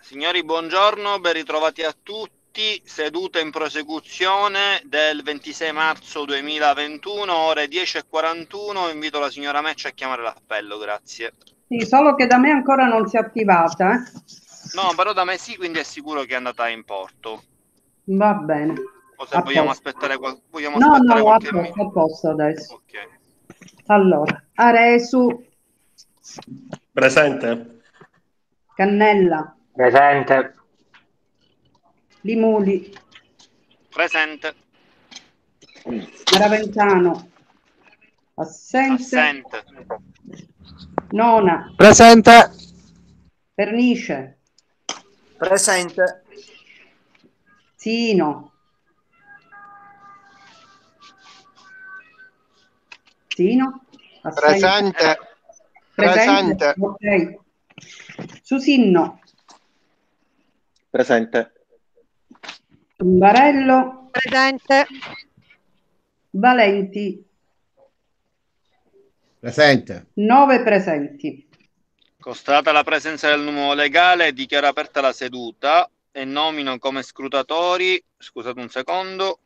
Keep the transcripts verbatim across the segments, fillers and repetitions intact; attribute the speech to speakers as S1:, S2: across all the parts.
S1: Signori, buongiorno, ben ritrovati a tutti. Seduta in prosecuzione del ventisei marzo duemilaventuno, ore dieci e quarantuno. Invito la signora Meccia a chiamare l'appello, grazie.
S2: Sì, solo che da me ancora non si è attivata. Eh?
S1: No, però da me sì, quindi è sicuro che è andata in porto.
S2: Va bene.
S1: O se
S2: A
S1: vogliamo
S2: posto.
S1: aspettare, qual- vogliamo
S2: No,
S1: aspettare
S2: no, a
S1: qualche
S2: posto, a
S1: minuto.
S2: posto adesso.
S1: Ok.
S2: Allora, Aresu,
S3: Presente.
S2: Cannella,
S4: Presente.
S2: Limuli,
S1: Presente.
S2: Maraventano, assente,
S1: Assente.
S2: Nona,
S5: Presente.
S2: Pernice,
S4: Presente.
S2: Sino, Sino, assente,
S5: Presente.
S2: presente,
S5: Presente.
S2: ok. Susinno,
S3: Presente.
S2: Tumbarello,
S6: Presente.
S2: Valenti,
S5: Presente.
S2: nove presenti.
S1: Constatata la presenza del numero legale, dichiaro aperta la seduta e nomino come scrutatori, scusate un secondo,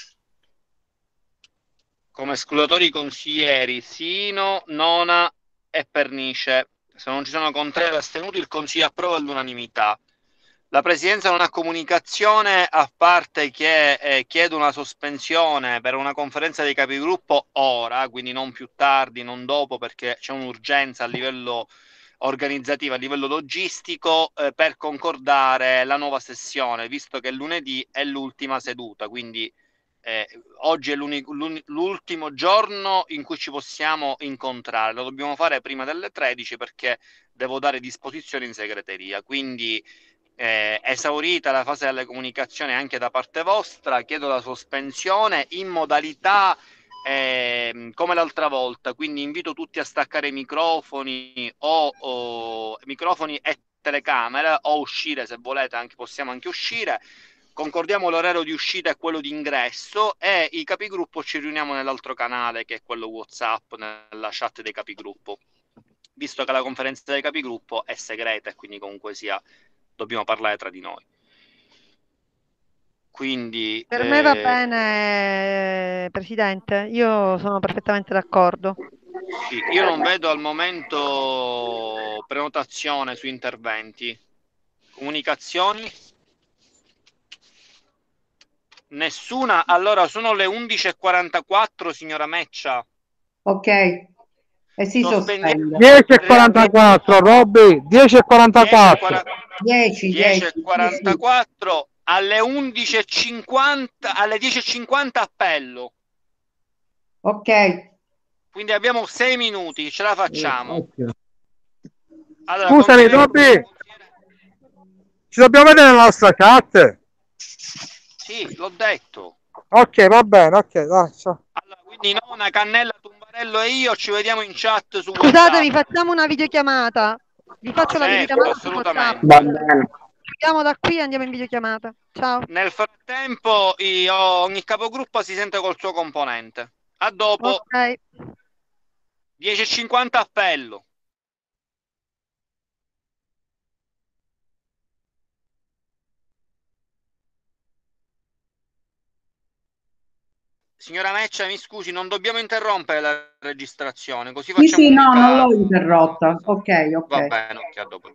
S1: come scrutatori i consiglieri Sino, Nona e Pernice. Se non ci sono contrari o astenuti, il Consiglio approva all'unanimità. La Presidenza non ha comunicazione, a parte che eh, chiedo una sospensione per una conferenza dei capigruppo ora, quindi non più tardi, non dopo, perché c'è un'urgenza a livello organizzativo, a livello logistico, eh, per concordare la nuova sessione, visto che lunedì è l'ultima seduta, quindi eh, oggi è l'ultimo giorno in cui ci possiamo incontrare. Lo dobbiamo fare prima delle tredici perché devo dare disposizioni in segreteria. Quindi, eh, esaurita la fase delle comunicazioni anche da parte vostra, chiedo la sospensione in modalità eh, come l'altra volta. Quindi invito tutti a staccare i microfoni o, o microfoni e telecamera, o uscire se volete, anche, possiamo anche uscire. Concordiamo l'orario di uscita e quello di ingresso, e i capigruppo ci riuniamo nell'altro canale, che è quello WhatsApp, nella chat dei capigruppo, visto che la conferenza dei capigruppo è segreta e quindi comunque sia dobbiamo parlare tra di noi. Quindi
S6: Per me va
S1: eh,
S6: bene, Presidente, io sono perfettamente d'accordo.
S1: sì, io non vedo al momento prenotazione su interventi. Comunicazioni? Nessuna. Allora sono le undici e quarantaquattro, signora Meccia.
S2: Ok, e si
S1: Sospendiamo
S2: sospende.
S5: dieci e
S1: riapriamo
S5: quarantaquattro, Robby. dieci e quarantaquattro.
S2: dieci,
S1: dieci e
S2: dieci, sì, sì.
S1: quarantaquattro. Alle undici e cinquanta, alle dieci e cinquanta appello.
S2: Ok,
S1: Quindi abbiamo sei minuti, ce la facciamo. Allora,
S5: Scusami,
S1: consigliere,
S5: Robby,
S1: consigliere...
S5: ci dobbiamo vedere nella nostra chat?
S1: Sì, l'ho detto.
S5: Ok, va bene, ok, dai, ciao.
S1: Allora, quindi Nona, Cannella, Tumbarello e io ci vediamo in chat su WhatsApp.
S6: Scusatemi, facciamo una videochiamata. Vi faccio la
S1: Certo,
S6: videochiamata su WhatsApp.
S4: Va
S1: assolutamente.
S4: bene.
S6: Chiudiamo da qui e andiamo in videochiamata. Ciao.
S1: Nel frattempo io, ogni capogruppo si sente col suo componente. A dopo.
S6: Ok.
S1: dieci e cinquanta appello. Signora Meccia, mi scusi, non dobbiamo interrompere la registrazione, così
S2: sì,
S1: facciamo
S2: sì, no, non
S1: un'unica
S2: l'ho interrotta.
S1: cosa.
S2: Ok,
S1: Va
S2: ok.
S1: bene, ok, a dopo.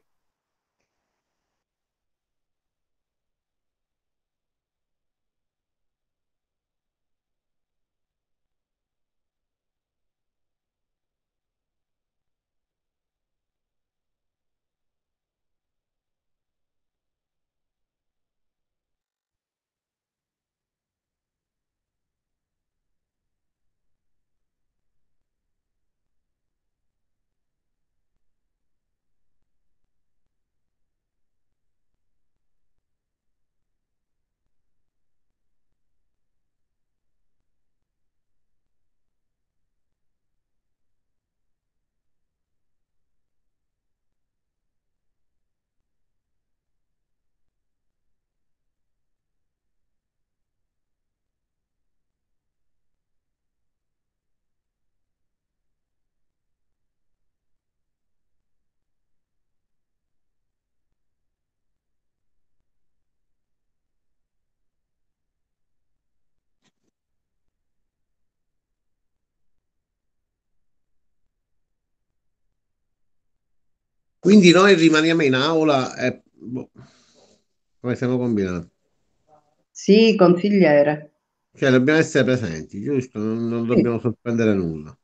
S3: Quindi noi rimaniamo in aula e boh, come siamo combinati?
S2: Sì, consigliere.
S3: Cioè dobbiamo essere presenti, giusto? Non, non
S2: Sì.
S3: dobbiamo sospendere nulla.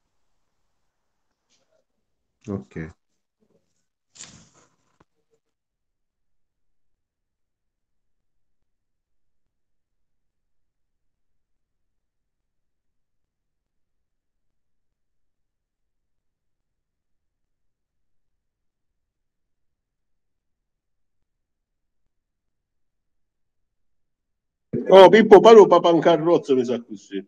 S3: Ok.
S7: Oh, Pippo Paolo Papancarrozzo mi sa così.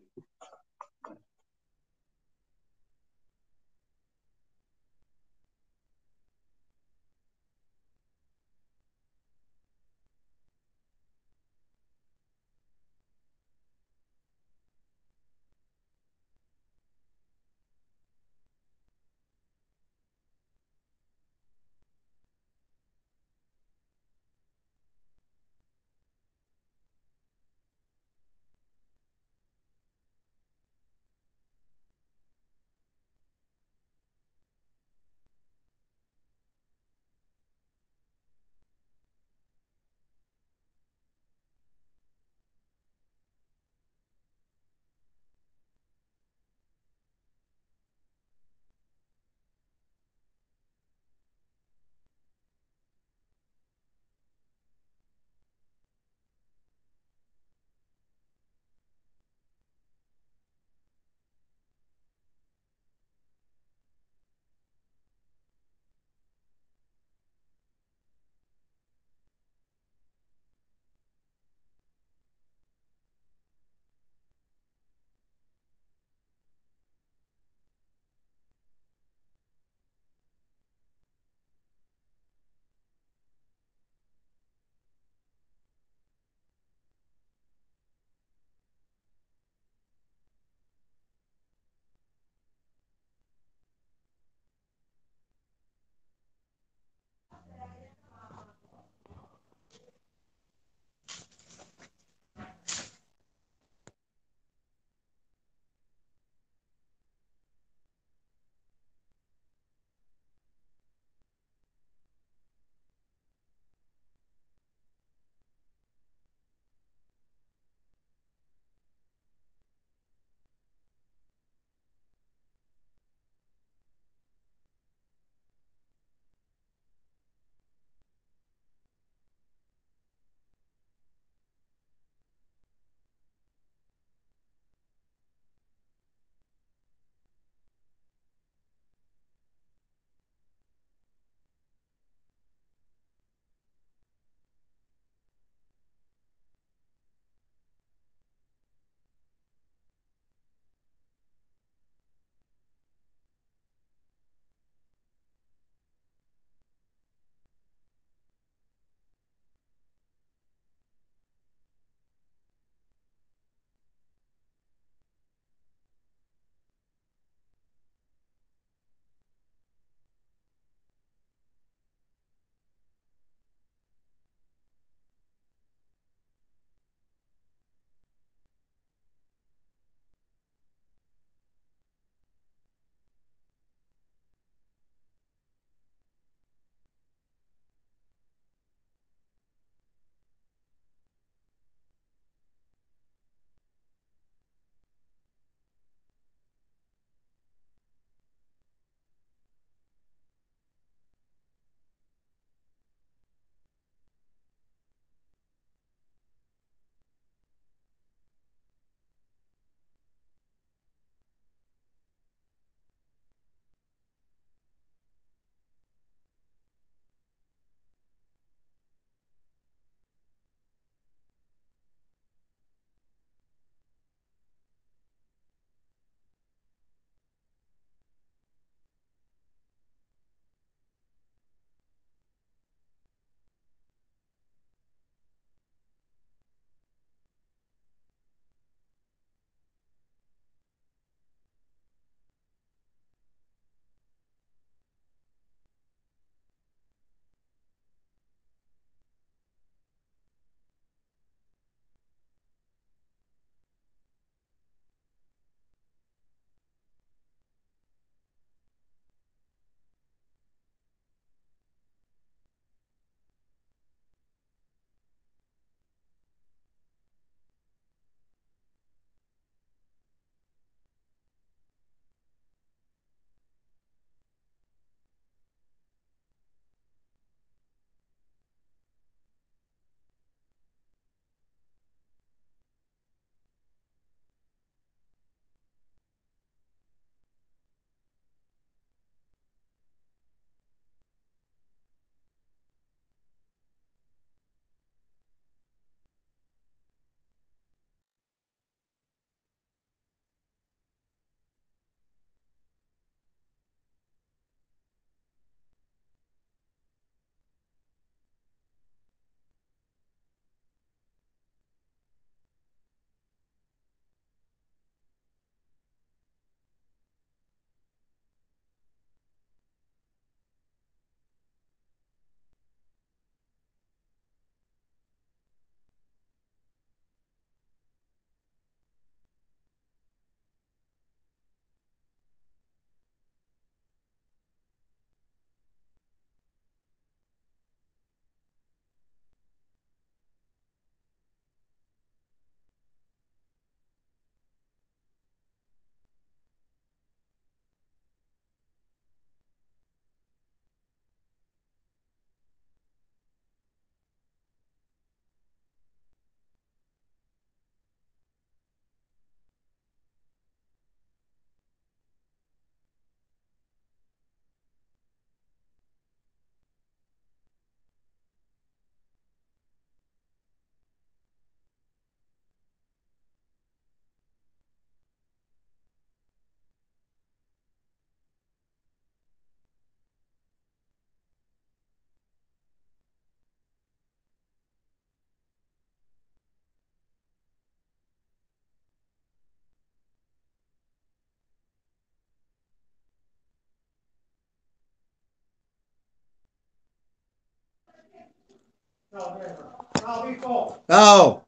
S3: Ciao.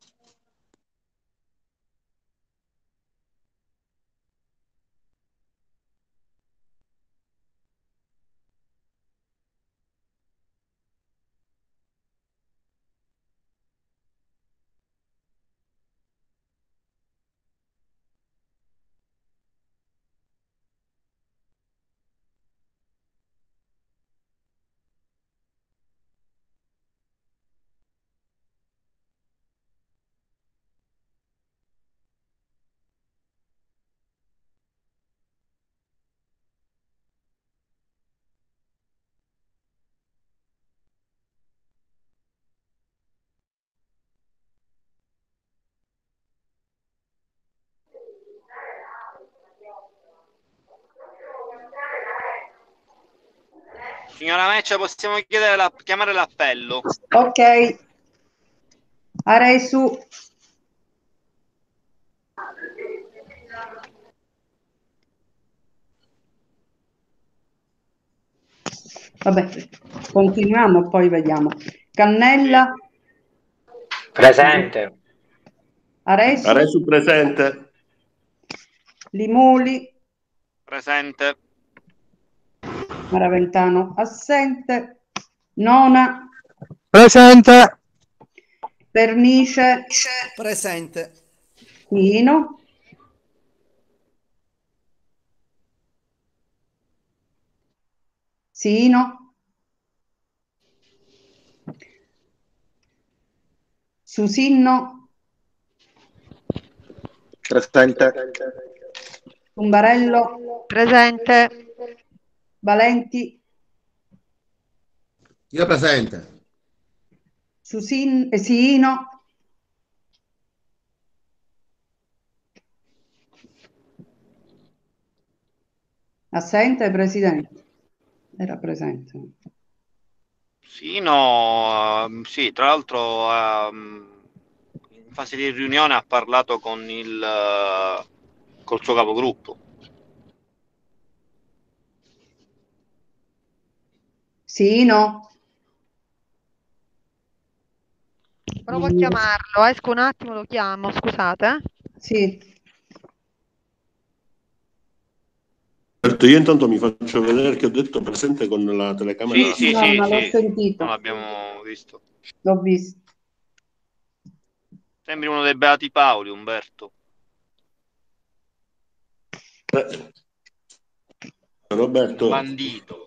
S1: Signora Meccia, possiamo chiedere la, chiamare l'appello?
S2: Ok. Aresu. Vabbè, continuiamo, poi vediamo. Cannella.
S4: Presente.
S2: Aresu.
S7: Aresu presente.
S2: Limuli.
S1: Presente.
S2: Maraventano assente. Nona.
S5: Presente.
S2: Pernice.
S8: Presente.
S2: Nino. Sino. Susinno.
S4: Presente.
S2: Tumbarello.
S6: Presente.
S2: Valenti.
S3: Io presente.
S2: Susin, eh, Sino. Assente, Presidente. Era presente.
S1: Sì, no, ehm, sì, tra l'altro ehm, in fase di riunione ha parlato con il eh, col suo capogruppo.
S2: Sino.
S6: Provo a
S2: Mm,
S6: chiamarlo, esco un attimo, lo chiamo, scusate. eh.
S2: Sì.
S7: Certo, io intanto mi faccio vedere che ho detto presente con la telecamera.
S1: Sì, sì,
S2: No,
S1: sì,
S2: ma l'ho
S1: sì,
S2: sentito.
S1: non l'abbiamo visto.
S2: L'ho visto.
S1: Sembri uno dei Beati Paoli, Umberto.
S7: Eh, Roberto,
S1: Bandito.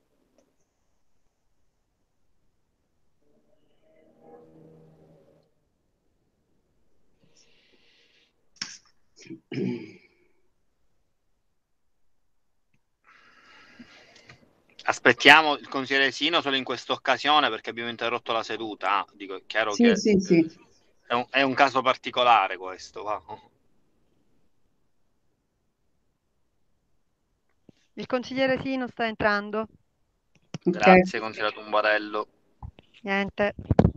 S1: Aspettiamo il consigliere Sino solo in questa occasione perché abbiamo interrotto la seduta. Ah, dico, è chiaro
S2: Sì,
S1: che
S2: sì, sì.
S1: è un, è un caso particolare questo. Va.
S6: Il consigliere Sino sta entrando.
S2: Ok.
S1: Grazie, consigliere Tumbarello.
S6: Niente.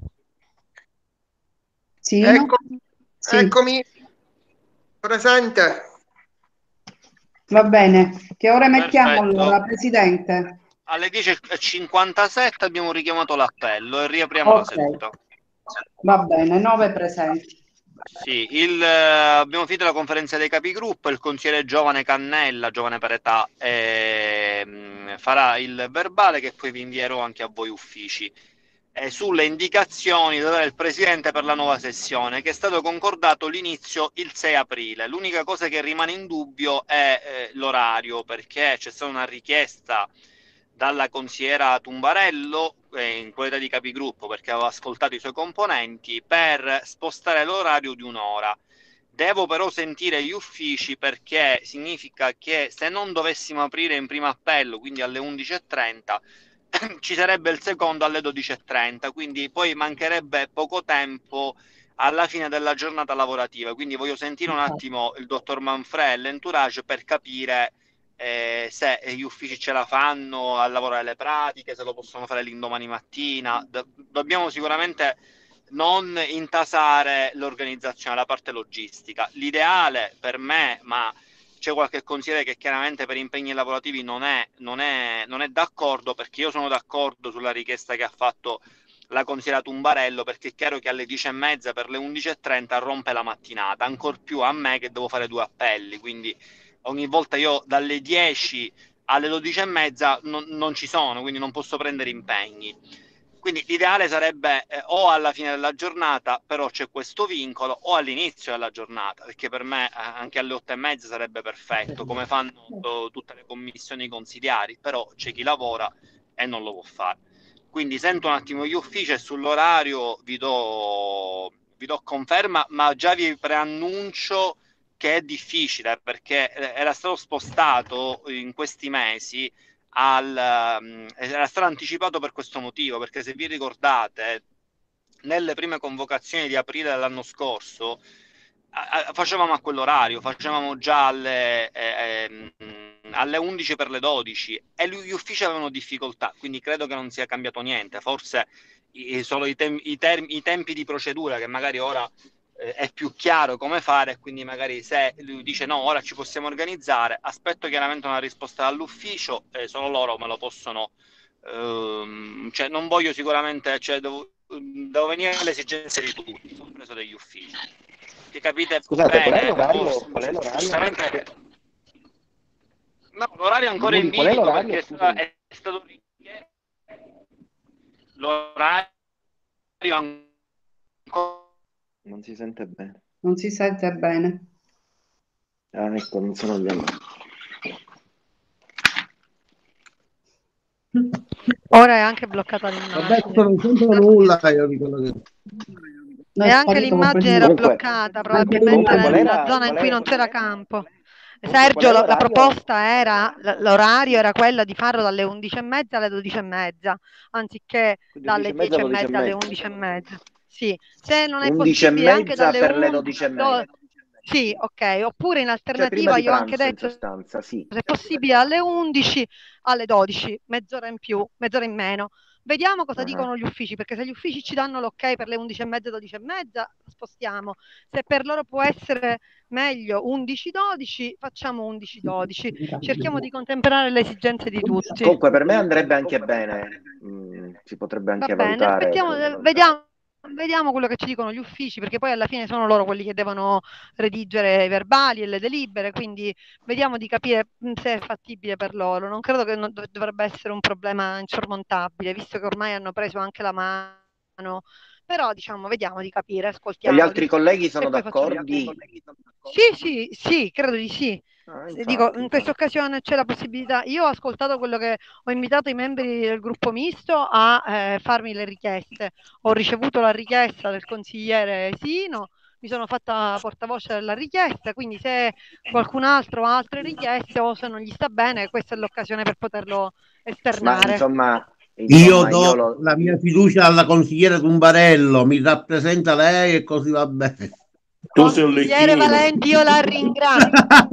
S2: Sino.
S9: Ecco,
S2: Sì.
S9: eccomi, presente.
S2: Va bene. Che ore mettiamo
S1: Perfetto.
S2: allora, Presidente?
S1: Alle dieci e cinquantasette abbiamo richiamato l'appello e riapriamo la
S2: Ok.
S1: seduta.
S2: Va bene, nove presenti.
S1: Sì, il, eh, abbiamo finito la conferenza dei capigruppo, il consigliere Giovane Cannella, giovane per età, ehm, farà il verbale che poi vi invierò anche a voi uffici. Eh, sulle indicazioni da dare il Presidente per la nuova sessione, che è stato concordato l'inizio il sei aprile. L'unica cosa che rimane in dubbio è eh, l'orario, perché c'è stata una richiesta dalla consigliera Tumbarello, eh, in qualità di capigruppo, perché aveva ascoltato i suoi componenti, per spostare l'orario di un'ora. Devo però sentire gli uffici, perché significa che se non dovessimo aprire in primo appello, quindi alle undici e trenta, ci sarebbe il secondo alle dodici e trenta, quindi poi mancherebbe poco tempo alla fine della giornata lavorativa. Quindi voglio sentire un attimo il dottor Manfred e l'entourage per capire eh, se gli uffici ce la fanno a lavorare le pratiche, se lo possono fare l'indomani mattina. Do- dobbiamo sicuramente non intasare l'organizzazione, la parte logistica. L'ideale per me, ma c'è qualche consigliere che chiaramente per impegni lavorativi non è, non è, non è d'accordo, perché io sono d'accordo sulla richiesta che ha fatto la consigliera Tumbarello, perché è chiaro che alle dieci e mezza per le undici e trenta rompe la mattinata, ancor più a me che devo fare due appelli, quindi ogni volta io dalle dieci alle dodici e mezza non, non ci sono, quindi non posso prendere impegni. Quindi l'ideale sarebbe eh, o alla fine della giornata, però c'è questo vincolo, o all'inizio della giornata, perché per me eh, anche alle otto e mezza sarebbe perfetto, come fanno to- tutte le commissioni consiliari, però c'è chi lavora e non lo può fare. Quindi sento un attimo gli uffici e sull'orario vi do, vi do conferma, ma già vi preannuncio che è difficile, perché era stato spostato in questi mesi, al, um, era stato anticipato per questo motivo, perché se vi ricordate, nelle prime convocazioni di aprile dell'anno scorso a, a, facevamo a quell'orario, facevamo già alle, eh, eh, alle undici per le dodici e gli uffici avevano difficoltà, quindi credo che non sia cambiato niente, forse i, solo i, tem- i, term- i tempi di procedura che magari ora eh, è più chiaro come fare, quindi magari se lui dice no, ora ci possiamo organizzare, aspetto chiaramente una risposta dall'ufficio, eh, solo loro me lo possono, ehm, cioè non voglio sicuramente, cioè devo, devo venire alle esigenze di tutti, compreso degli uffici, che capite.
S4: Scusate, qual è
S1: bene,
S4: l'orario?
S1: oh,
S4: Qual è l'orario?
S1: giustamente no, l'orario è ancora in
S4: Limoni, qual è
S1: bilico
S4: l'orario?
S1: perché è,
S4: Scusami.
S1: è stato richiesto l'orario ancora.
S4: Non si sente bene.
S2: Non si sente bene.
S4: Ah, ecco, non sono gli altri.
S6: Ora è anche bloccata
S3: Adesso
S6: l'immagine.
S3: non sento nulla io di quello che...
S2: No,
S6: E
S2: è
S6: anche
S2: sparito
S6: l'immagine era
S2: completamente.
S4: Comunque,
S6: bloccata,
S2: Anche
S6: probabilmente
S4: comunque qual
S2: l'immagine.
S6: nella
S4: era,
S6: zona in
S4: qual
S6: cui
S4: è,
S6: non c'era campo.
S4: comunque,
S6: Sergio,
S4: qual è
S6: la, la
S4: l'orario?
S6: proposta era, l- l'orario era quella di farlo dalle undici e mezza alle dodici e mezza, anziché
S4: Quindi
S6: dalle
S4: undici e mezza,
S6: dieci e
S4: dodici e
S6: mezza alle
S4: mezza.
S6: undici e mezza. Sì, se non è
S4: undici e
S6: possibile anche
S4: mezza
S6: dalle
S4: per le
S6: undici,
S4: dodici e mezza.
S6: sì, ok, oppure in
S4: Cioè prima
S6: alternativa
S4: di
S6: io ho anche
S4: pranzo, in
S6: detto
S4: sostanza, sì.
S6: se possibile alle undici, alle dodici, mezz'ora in più, mezz'ora in meno. Vediamo cosa
S4: Ah,
S6: dicono gli uffici, perché se gli uffici ci danno l'ok per le undici e mezza, dodici e mezza, spostiamo. Se per loro può essere meglio undici dodici, facciamo undici dodici. Cerchiamo di contemperare le esigenze di tutti.
S4: Comunque per me andrebbe anche bene, mm, si potrebbe
S6: Va
S4: anche
S6: bene,
S4: valutare.
S6: aspettiamo, eh, vediamo, vediamo quello che ci dicono gli uffici, perché poi alla fine sono loro quelli che devono redigere i verbali e le delibere, quindi vediamo di capire mh, se è fattibile per loro. Non credo che non dov- dovrebbe essere un problema insormontabile, visto che ormai hanno preso anche la mano, però diciamo, vediamo di capire,
S4: E gli
S6: ascoltiamoli
S4: altri colleghi
S6: e
S4: sono
S6: poi facciamo.
S4: d'accordi?
S6: Sì, sì, sì, credo di sì.
S4: Ah,
S6: Se
S4: infatti,
S6: dico, in questa
S4: infatti.
S6: occasione c'è la possibilità, io ho ascoltato quello che ho invitato i membri del gruppo misto a eh, farmi le richieste, ho ricevuto la richiesta del consigliere Sino, mi sono fatta portavoce della richiesta, quindi se qualcun altro ha altre richieste o se non gli sta bene, questa è l'occasione per poterlo
S4: Ma
S6: esternare.
S4: insomma,
S3: Io
S4: insomma,
S3: do
S4: io lo...
S3: la mia fiducia alla consigliere Tumbarello, mi rappresenta lei e così va bene.
S7: Tu sei un
S6: Consigliere
S7: lecchino.
S6: Valenti, io la ringrazio.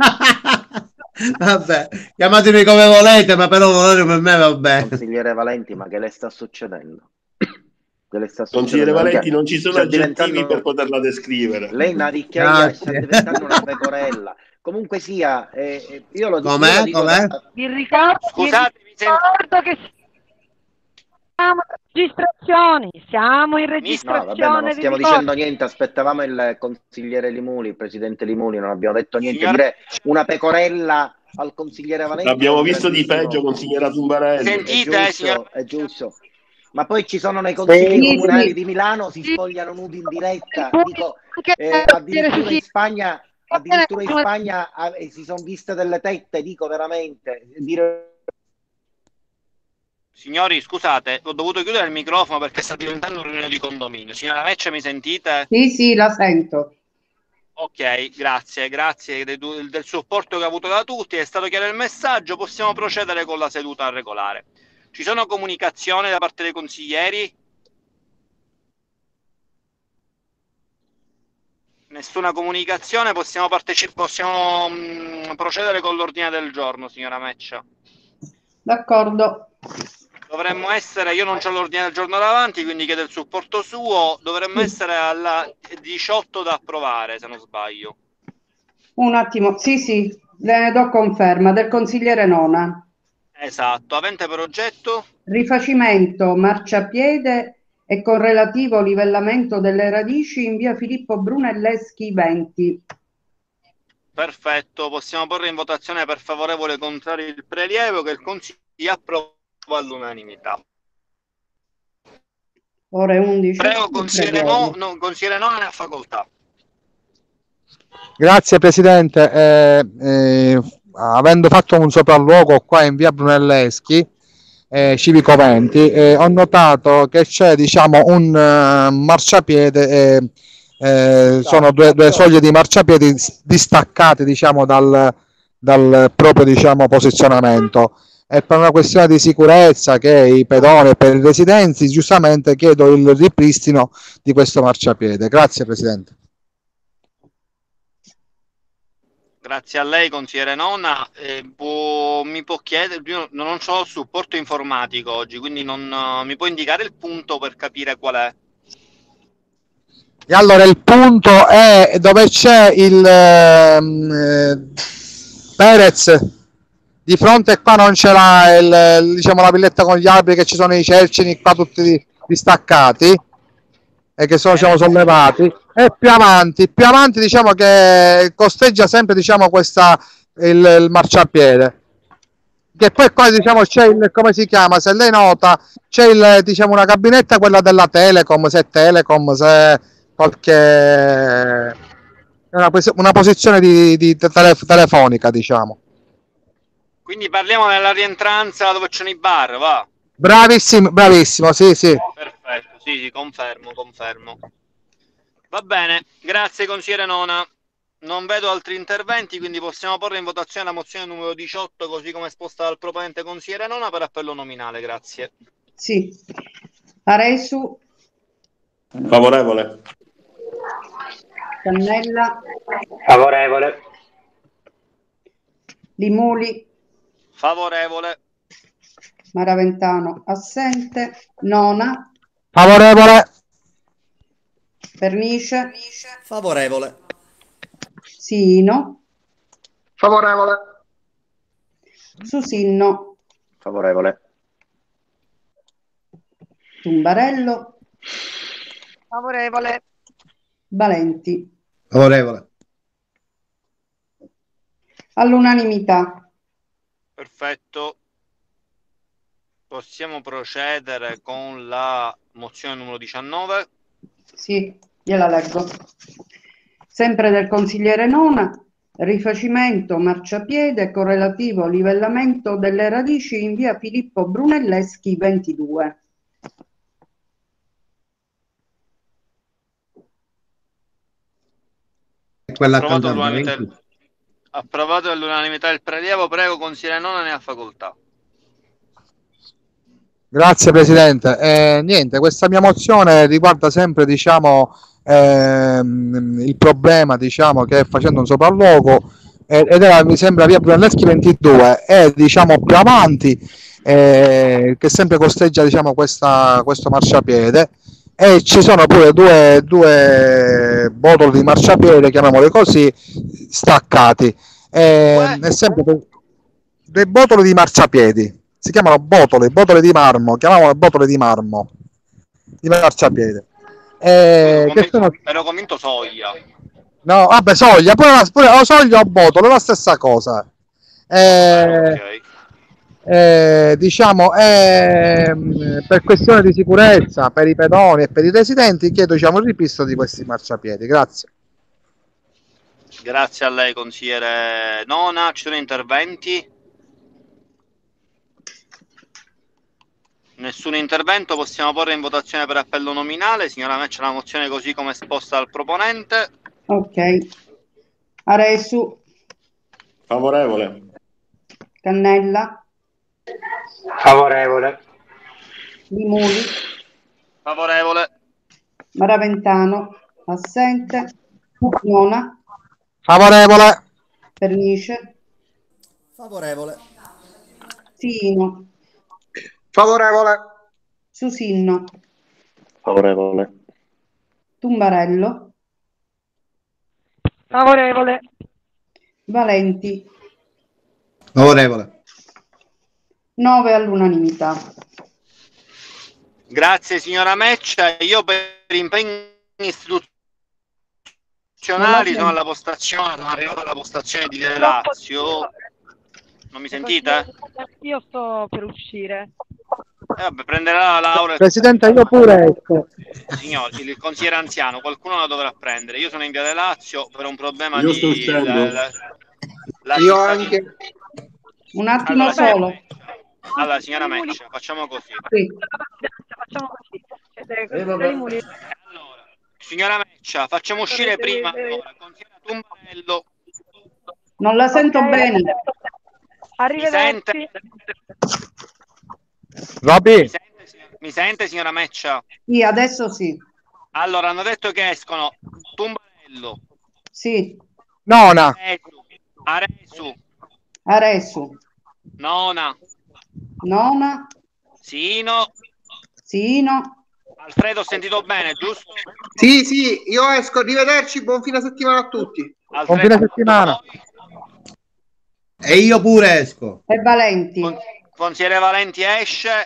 S3: Vabbè, chiamatemi come volete, ma però l'orario per me va bene.
S4: Consigliere Valenti, ma che le sta succedendo? Che le sta
S7: Consigliere
S4: succedendo?
S7: Valenti,
S4: Perché
S7: non ci sono
S4: sta
S7: aggettivi
S4: diventando...
S7: per poterla descrivere.
S4: Lei è una ricchiaia, sta
S3: Grazie.
S4: diventando una pecorella. Comunque sia, eh, eh, io lo, io lo
S3: Com'è?
S4: dico
S3: Com'è?
S4: da...
S6: Vi ricordo, vi
S1: Scusate, mi sento...
S6: ricordo che siamo in registrazioni, siamo in
S4: No, vabbè, ma
S6: registrazione,
S4: non
S6: vi
S4: stiamo
S6: ricordo.
S4: dicendo niente, aspettavamo il consigliere Limuli, il presidente Limuli, non abbiamo detto niente.
S1: Signora...
S4: Dire una pecorella al consigliere Valenti è
S7: L'abbiamo
S4: un
S7: visto di
S4: grandissimo...
S7: peggio, consigliera Tumbarello.
S4: È
S1: Sentite, signora...
S4: giusto, è giusto. Ma poi ci sono nei consigli
S2: Sì,
S4: comunali
S2: sì.
S4: di Milano, si
S6: Sì,
S4: spogliano nudi in diretta.
S6: voi
S4: Dico,
S6: anche
S4: eh, addirittura in
S6: sì,
S4: Spagna,
S6: va bene,
S4: addirittura in Spagna ah, eh, si sono viste delle tette, dico veramente. Dire...
S1: Signori, scusate, ho dovuto chiudere il microfono perché sta diventando un riunione di condominio. Signora Meccia, mi sentite?
S2: Sì, sì, la sento.
S1: Ok, grazie, grazie del, del supporto che ha avuto da tutti, è stato chiaro il messaggio, possiamo procedere con la seduta regolare. Ci sono comunicazioni da parte dei consiglieri? Nessuna comunicazione, possiamo, possiamo mh, procedere con l'ordine del giorno, signora Meccia.
S2: D'accordo.
S1: Dovremmo essere, io non ho l'ordine del giorno davanti, quindi chiedo il supporto suo, dovremmo essere alla diciotto da approvare, se non sbaglio.
S2: Un attimo, sì, sì, le do conferma del consigliere Nona.
S1: Esatto, avente per oggetto?
S2: Rifacimento, marciapiede e con relativo livellamento delle radici in via Filippo Brunelleschi venti.
S1: Perfetto, possiamo porre in votazione per favorevole contrario il prelievo che il Consiglio approva all'unanimità.
S2: Ore undici.
S1: Prego, consigliere no, no, consigliere no, ne ha facoltà.
S5: Grazie Presidente. Eh, eh, avendo fatto un sopralluogo qua in via Brunelleschi, eh, Civico venti, eh, ho notato che c'è, diciamo, un uh, marciapiede, eh, eh, sono due, due soglie di marciapiedi distaccate, diciamo, dal, dal proprio, diciamo, posizionamento. E per una questione di sicurezza che i pedoni e per i residenti, giustamente chiedo il ripristino di questo marciapiede. Grazie Presidente.
S1: Grazie a lei, consigliere Nonna. Eh, può, mi può chiedere, io non ho il supporto informatico oggi, quindi non uh, mi può indicare il punto per capire qual è?
S5: E allora il punto è dove c'è il eh, Perez. Di fronte qua non c'è la, il, diciamo, la villetta con gli alberi, che ci sono i cercini qua tutti distaccati e che sono, diciamo, sollevati, e più avanti, più avanti diciamo che costeggia sempre, diciamo, questa il, il marciapiede, che poi qua, diciamo, c'è il, come si chiama, se lei nota, c'è il, diciamo, una cabinetta, quella della Telecom, se è Telecom, se qualche una, una posizione di, di tele, telefonica, diciamo.
S1: Quindi parliamo della rientranza dove c'è i bar, va?
S5: Bravissimo, bravissimo, sì, sì.
S1: Perfetto, sì, sì, confermo, confermo. Va bene, grazie consigliere Nona. Non vedo altri interventi, quindi possiamo porre in votazione la mozione numero diciotto, così come esposta dal proponente consigliere Nona, per appello nominale, grazie.
S2: Sì. Aresu.
S7: Favorevole.
S2: Cannella.
S4: Favorevole.
S2: Limuli.
S1: Favorevole.
S2: Maraventano assente. Nona.
S5: Favorevole.
S2: Pernice.
S8: Favorevole.
S2: Sino.
S9: Favorevole.
S2: Susinno.
S4: Favorevole.
S2: Tumbarello.
S6: Favorevole.
S2: Valenti.
S3: Favorevole.
S2: All'unanimità.
S1: Perfetto. Possiamo procedere con la mozione numero diciannove?
S2: Sì, gliela leggo. Sempre del consigliere Nona, rifacimento marciapiede con relativo livellamento delle radici in via Filippo Brunelleschi ventidue.
S3: Quella
S1: Approvato
S3: accanto a
S1: all'unanimità
S3: venti.
S1: il, approvato all'unanimità il prelievo, prego consigliere Nona, ne ha facoltà.
S5: Grazie Presidente. Eh, niente, questa mia mozione riguarda sempre, diciamo, ehm, il problema, diciamo, che facendo un sopralluogo, eh, ed era, mi sembra, via Brunelleschi ventidue, e diciamo più avanti, eh, che sempre costeggia, diciamo, questa, questo marciapiede, e ci sono pure due, due botoli di marciapiede, chiamiamoli così, staccati. Eh, è sempre dei botoli di marciapiedi. Si chiamano botole, botole di marmo, chiamavano botole di marmo, di marciapiede. Eh,
S1: Ero
S5: che sono...
S1: convinto, ero convinto soglia.
S5: No, vabbè, soglia, pure, la, pure o soglia o botole, la stessa cosa. Eh,
S1: Ok.
S5: eh, diciamo, eh, per questione di sicurezza, per i pedoni e per i residenti, chiedo, diciamo, il ripristino di questi marciapiedi. Grazie.
S1: Grazie a lei, consigliere Nona. Ci sono interventi? Nessun intervento, possiamo porre in votazione per appello nominale. Signora Meccia, la mozione così come esposta dal proponente.
S2: Ok. Aresu.
S7: Favorevole.
S2: Cannella.
S4: Favorevole.
S2: Limuli.
S1: Favorevole.
S2: Maraventano assente. Nona.
S5: Favorevole.
S2: Pernice.
S8: Favorevole.
S2: Sino.
S9: Favorevole.
S2: Susinno.
S4: Favorevole.
S2: Tumbarello.
S6: Favorevole.
S2: Valenti.
S3: Favorevole.
S2: nove all'unanimità.
S1: Grazie signora Meccia. Io per impegni istituzionali sono alla postazione, sono arrivato alla postazione di Via Lazio. Non mi sentite?
S6: Io sto per uscire.
S1: Eh, vabbè, prenderà la laurea.
S5: Presidente, io pure ecco.
S1: Signori, il consigliere anziano, qualcuno la dovrà prendere. Io sono in Via Lazio per un problema
S7: Io
S1: di...
S7: sto uscendo.
S1: La, la, la
S9: Io
S1: cittadina-
S9: anche.
S2: Un attimo
S1: Allora,
S2: solo.
S1: signora Meccia, allora, signora Meccia, facciamo così.
S2: Sì.
S6: Facciamo così.
S9: Eh, vabbè.
S1: Allora, signora Meccia, facciamo uscire prima allora, consigliere Tumbarello.
S2: Non la sento
S6: Ok,
S2: bene.
S1: Mi
S6: Arrivederci.
S1: sente?
S5: Robby,
S1: Mi sente, signor- mi sente, signora Meccia?
S2: Sì, adesso sì.
S1: Allora, hanno detto che escono Tumbarello,
S2: Sì.
S5: nona,
S1: Aresu, Aresu,
S2: Aresu.
S1: Nona,
S2: Nona.
S1: Sino,
S2: Sino.
S1: Alfredo, ho sentito bene, giusto?
S9: Sì, sì, io esco. Arrivederci, buon fine settimana a tutti.
S5: buon fine settimana.
S1: poi,
S3: E io pure esco.
S2: E Valenti.
S1: con- consigliere Valenti esce,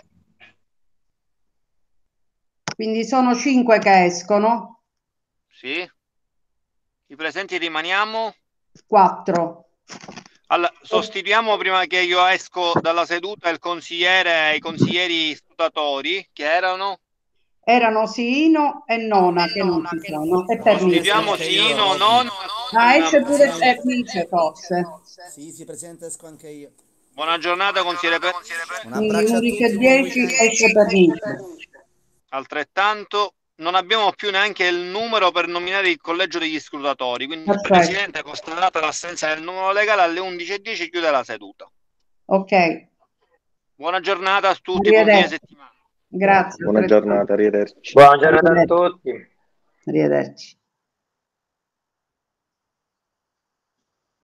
S2: Quindi sono cinque che escono.
S1: sì. I presenti rimaniamo.
S2: Quattro.
S1: Allora, sostituiamo prima che io esco dalla seduta il consigliere e i consiglieri scrutatori che erano.
S2: Erano Sino e Nona che non ci sono. E Pernice.
S1: Sostituiamo Sino, Nona.
S2: Ah, esce pure Pernice forse.
S8: Sì, sì, Presidente, esco anche io.
S1: Buona giornata, consigliere Pernice.
S8: Un
S2: Quindi
S8: abbraccio a
S2: undici e
S8: tutti, buon
S2: dieci
S8: weekend.
S2: esce Pernice.
S1: Altrettanto. Non abbiamo più neanche il numero per nominare il collegio degli scrutatori, quindi il
S2: Perfetto.
S1: Presidente, constatata l'assenza del numero legale, alle undici e dieci chiude la seduta.
S2: Ok.
S1: Buona giornata a tutti, buon fine
S2: Arrivederci.
S1: settimana.
S2: Grazie.
S10: Buona giornata, arrivederci.
S11: Buona giornata a tutti.
S2: Arrivederci.